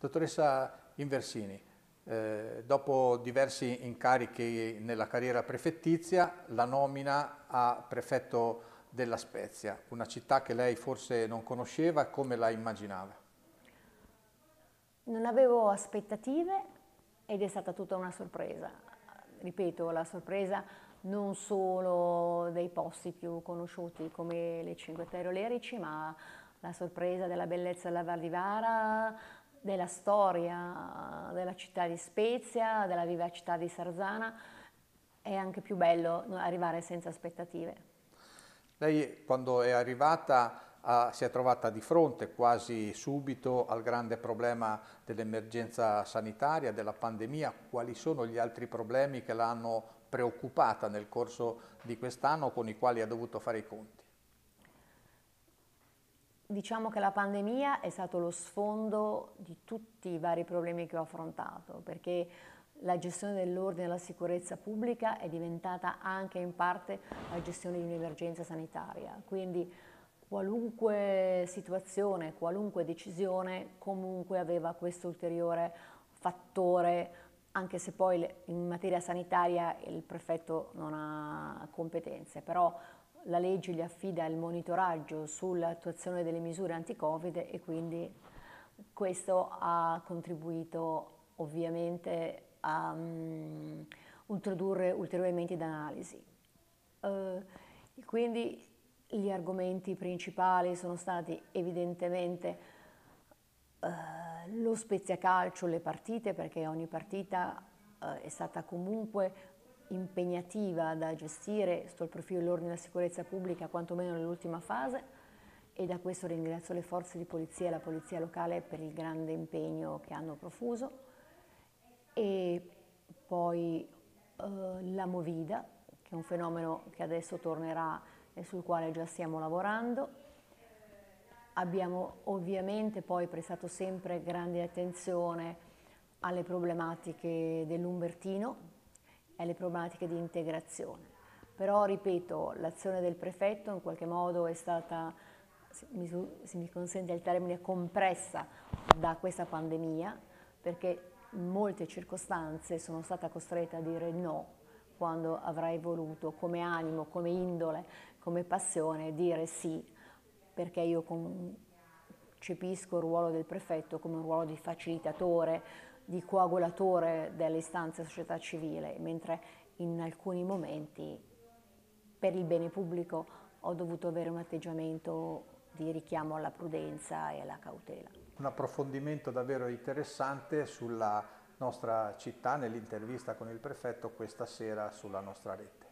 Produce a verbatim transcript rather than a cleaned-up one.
Dottoressa Inversini, eh, dopo diversi incarichi nella carriera prefettizia, la nomina a prefetto della Spezia, una città che lei forse non conosceva, come la immaginava? Non avevo aspettative ed è stata tutta una sorpresa. Ripeto, la sorpresa non solo dei posti più conosciuti come le Cinque Terre Olericee, ma la sorpresa della bellezza della Val di Vara, della storia della città di Spezia, della vivacità di Sarzana. È anche più bello arrivare senza aspettative. Lei quando è arrivata ha- si è trovata di fronte quasi subito al grande problema dell'emergenza sanitaria, della pandemia. Quali sono gli altri problemi che l'hanno preoccupata nel corso di quest'anno con i quali ha dovuto fare i conti? Diciamo che la pandemia è stato lo sfondo di tutti i vari problemi che ho affrontato, perché la gestione dell'ordine e della sicurezza pubblica è diventata anche in parte la gestione di un'emergenza sanitaria. Quindi qualunque situazione, qualunque decisione comunque aveva questo ulteriore fattore, anche se poi in materia sanitaria il prefetto non ha competenze, però la legge gli affida il monitoraggio sull'attuazione delle misure anti-Covid e quindi questo ha contribuito ovviamente a um, introdurre ulteriori elementi d'analisi. Uh, quindi gli argomenti principali sono stati evidentemente uh, lo Spezia Calcio, le partite, perché ogni partita uh, è stata comunque impegnativa da gestire sotto il profilo dell'ordine e della sicurezza pubblica, quantomeno nell'ultima fase, e da questo ringrazio le forze di polizia e la polizia locale per il grande impegno che hanno profuso. E poi eh, la Movida, che è un fenomeno che adesso tornerà e sul quale già stiamo lavorando. Abbiamo ovviamente poi prestato sempre grande attenzione alle problematiche dell'Umbertino e alle problematiche di integrazione. Però, ripeto, l'azione del prefetto in qualche modo è stata, se mi consente il termine, compressa da questa pandemia, perché in molte circostanze sono stata costretta a dire no quando avrei voluto, come animo, come indole, come passione, dire sì, perché io concepisco il ruolo del prefetto come un ruolo di facilitatore, di coagulatore delle istanze della società civile, mentre in alcuni momenti per il bene pubblico ho dovuto avere un atteggiamento di richiamo alla prudenza e alla cautela. Un approfondimento davvero interessante sulla nostra città nell'intervista con il prefetto questa sera sulla nostra rete.